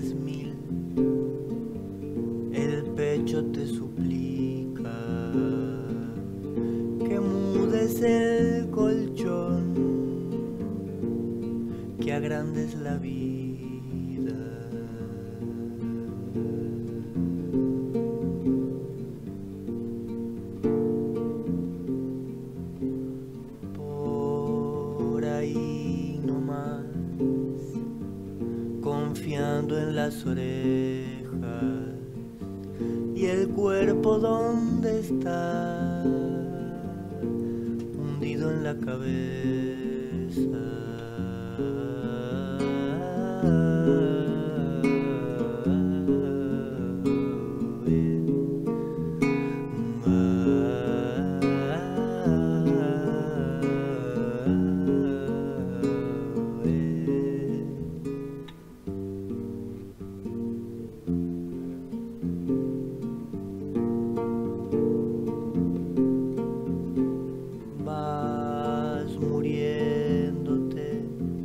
1000, el pecho te suplica que mudes el colchón, que agrandes la vida. Por ahí nomás, confiando en las orejas y el cuerpo donde está, hundido en la cabeza. Vas muriéndote,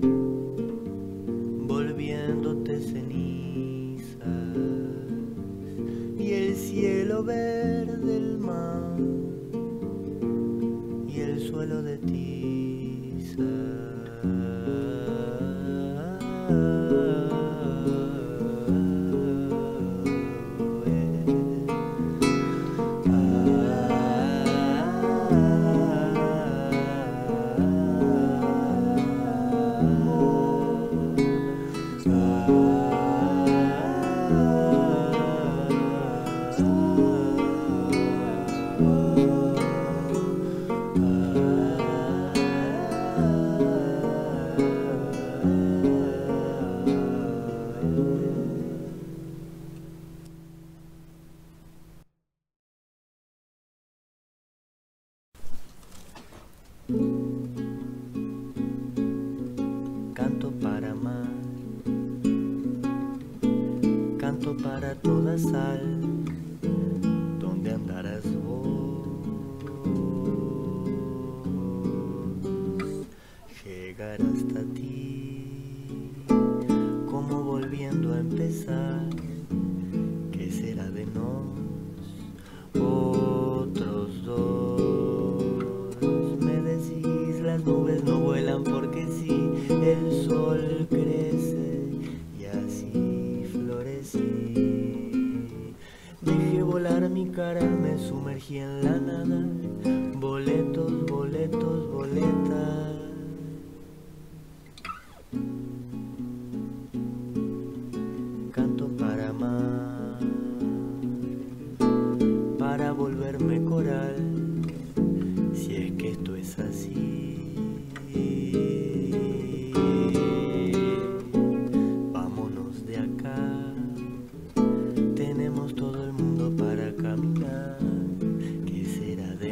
volviéndote cenizas, y el cielo verde del mar y el suelo de tiza. Canto para amar, canto para toda sal, donde andarás vos. Llegar hasta ti, como volviendo a empezar. ¿Qué será de nos, otros dos? Me decís, las nubes no vuelan porque sí, el sol crece y así florecí. Dejé volar mi cara, me sumergí en la nada. Boletos, boletos, boletas. Canto para amar, para volverme coral, si es que esto es así. Vámonos de acá, tenemos todo el mundo para caminar. ¿Qué será de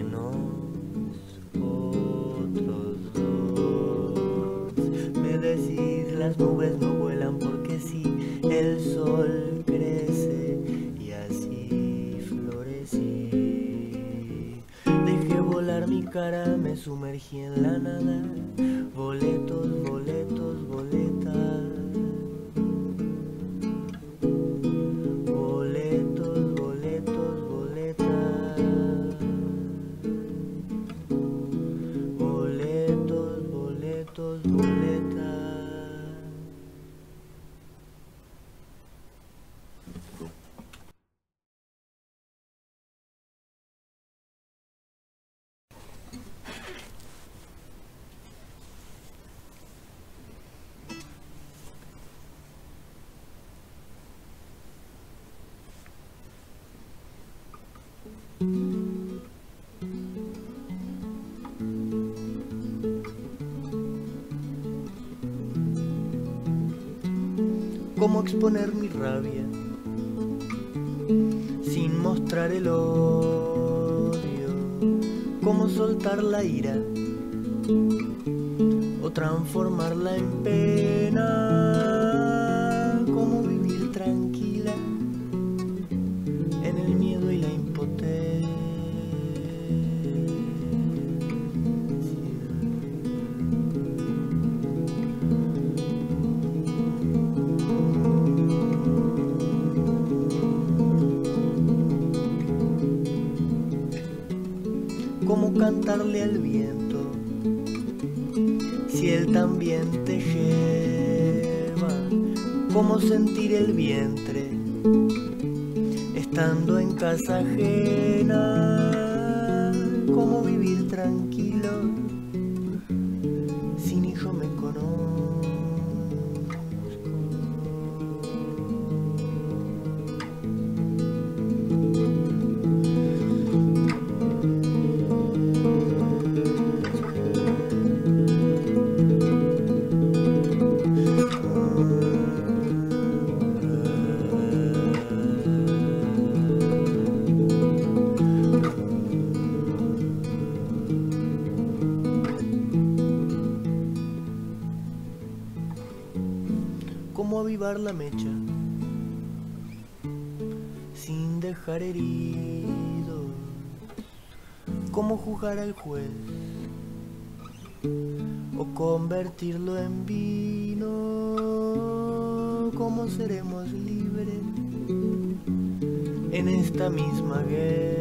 nosotros dos? Me decís, las nubes no vuelan porque sí, el sol crece y así florecí. Dejé volar mi cara, me sumergí en la nada. Boletos, boletos, boletas. Boletos, boletos, boletas. Boletos, boletos, boletas. ¿Cómo exponer mi rabia sin mostrar el odio? ¿Cómo soltar la ira o transformarla en pena? ¿Cómo vivir tranquila en el miedo y la impotencia? cantarle al viento si él también te lleva? ¿Cómo sentir el vientre estando en casa ajena? ¿Cómo vivir tranquilo si ni yo me conozco? ¿Cómo avivar la mecha sin dejar heridos? ¿Cómo juzgar al juez o convertirlo en vino? ¿Cómo seremos libres en esta misma guerra?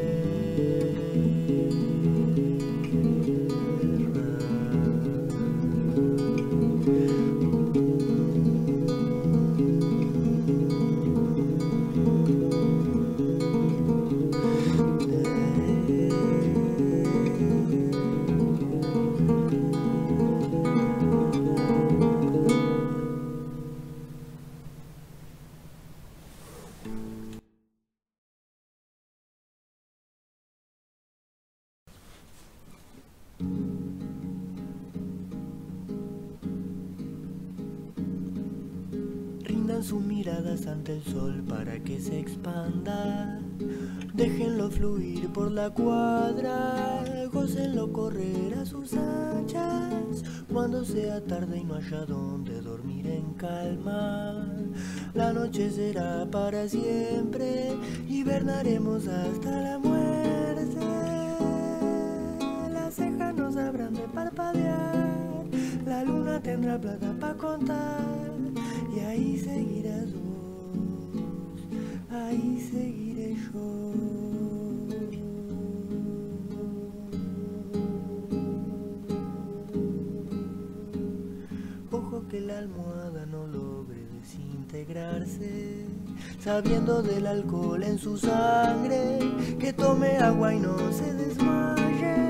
Rindan sus miradas ante el sol para que se expanda. Déjenlo fluir por la cuadra, gócenlo correr a sus anchas. Cuando sea tarde y no haya donde dormir en calma, la noche será para siempre, hibernaremos hasta la muerte. Las cejas no sabrán de parpadear, la luna tendrá plata para contar, y ahí seguirás vos, ahí seguiré yo. Ojo que la almohada no logre desintegrarse, sabiendo del alcohol en su sangre, que tome agua y no se desmaye.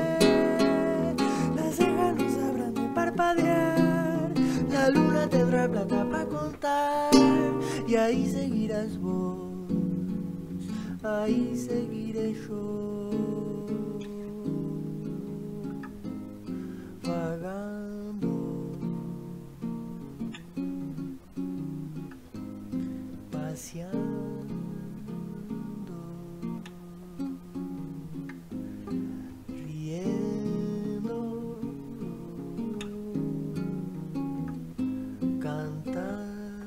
Las cejas no sabrán de parpadear, la luna tendrá plata para contar, y ahí seguirás vos, ahí seguiré yo, vagando, paseando, riendo, cantando.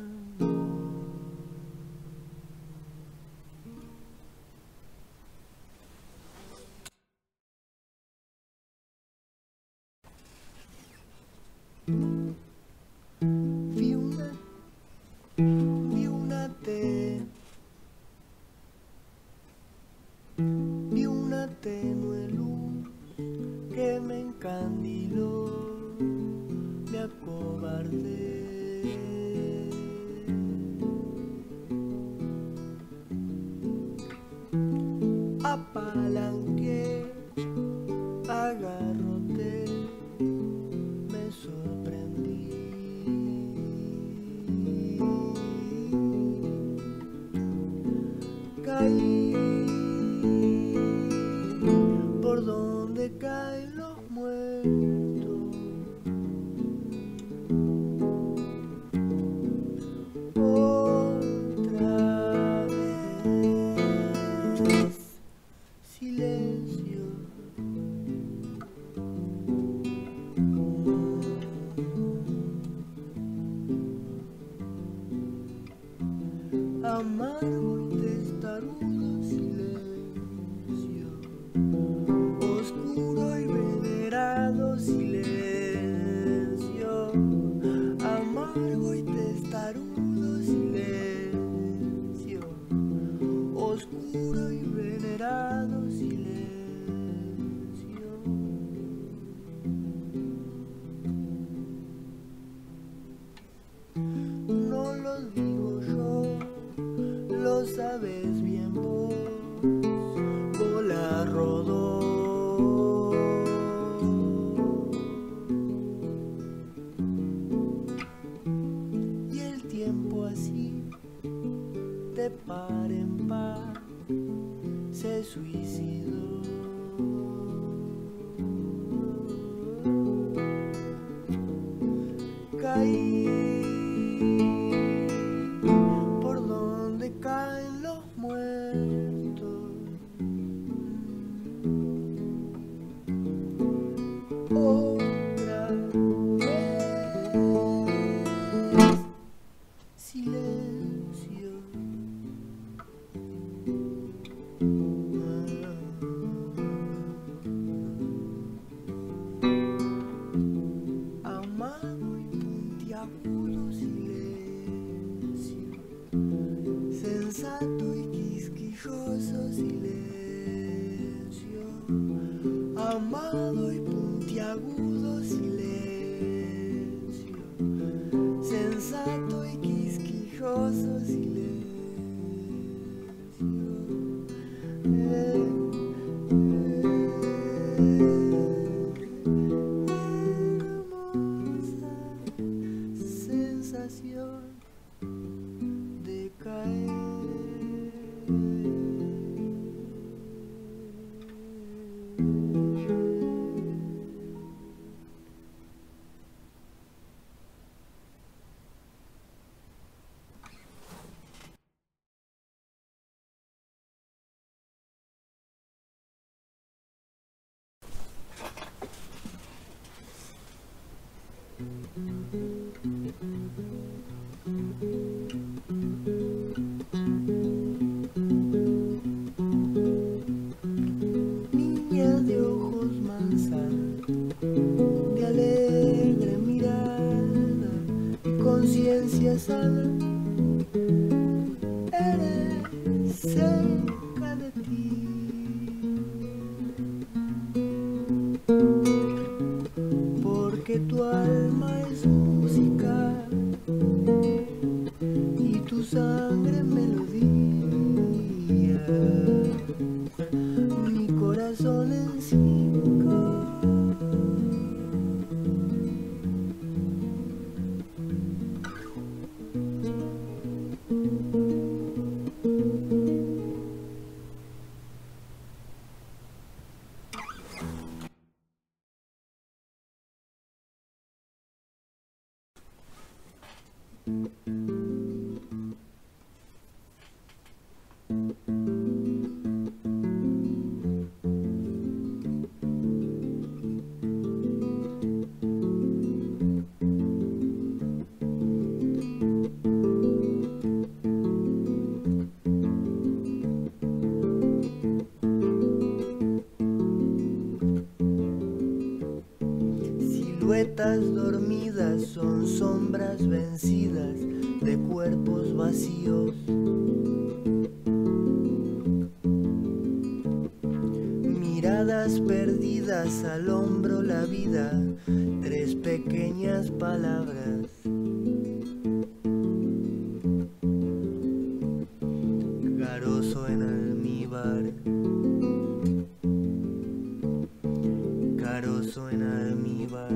Vi una tenue luz que me encandiló, me acobardé. Apalanqué, agarroté, me sorprendí. par en par se suicidó. Caí por donde caen los muertos. Otra vez silencio. Amado y puntiagudo silencio, sensato y quisquilloso silencio, amado y puntiagudo silencio, sensato y quisquilloso silencio. Sensación de caer. Niña de ojos manzanos, de alegre mirada y conciencia sana, eres cerca de ti. Porque tu alma es música y tu sangre melodía. Mi corazón en cinco. Siluetas dormidas son sombras vencidas de cuerpos vacíos. Miradas perdidas al hombro la vida, tres pequeñas palabras. Carozo en almíbar. Carozo en almíbar.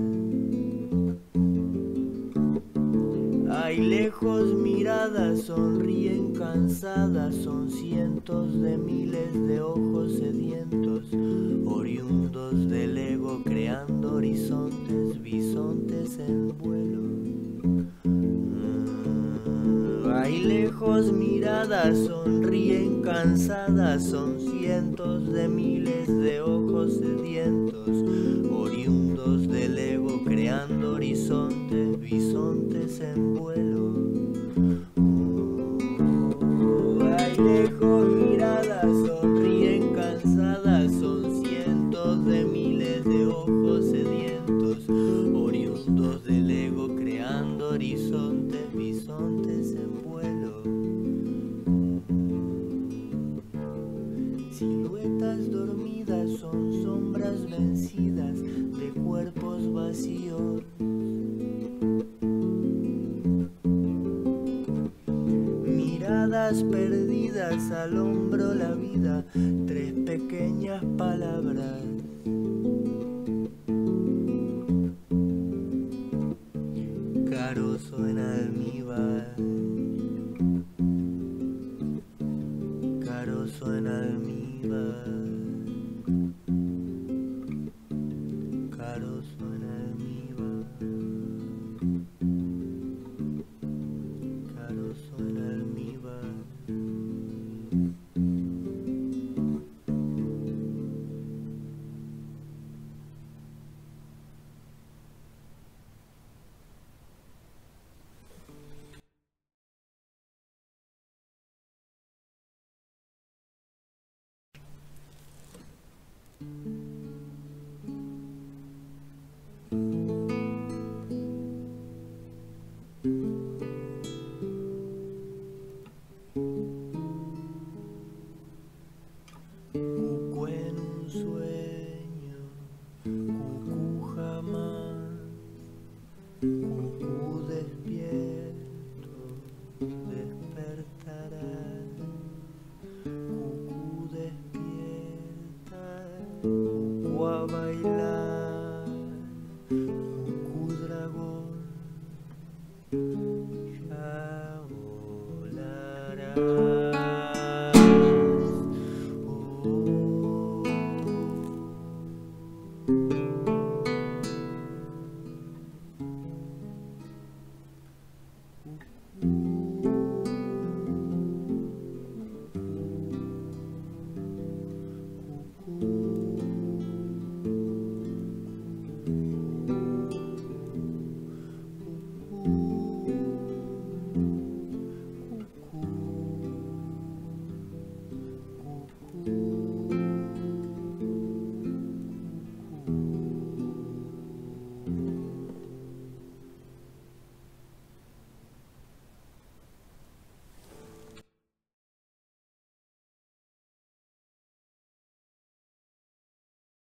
Hay lejos miradas, sonríen cansadas, son cientos de miles de ojos sedientos, oriundos del ego creando horizontes, bisontes en vuelo. Hay lejos miradas, sonríen cansadas, son cientos de miles de ojos sedientos, oriundos del ego creando horizontes, bisontes en vuelo. Hay lejos miradas, sonríen cansadas, son cientos de miles de ojos sedientos, oriundos del ego creando horizontes, bisontes en vuelo. Siluetas dormidas son sombras vencidas de cuerpos vacíos. Miradas perdidas al hombro la vida, tres pequeñas palabras. Carozo en almíbar. pienso en almíbar.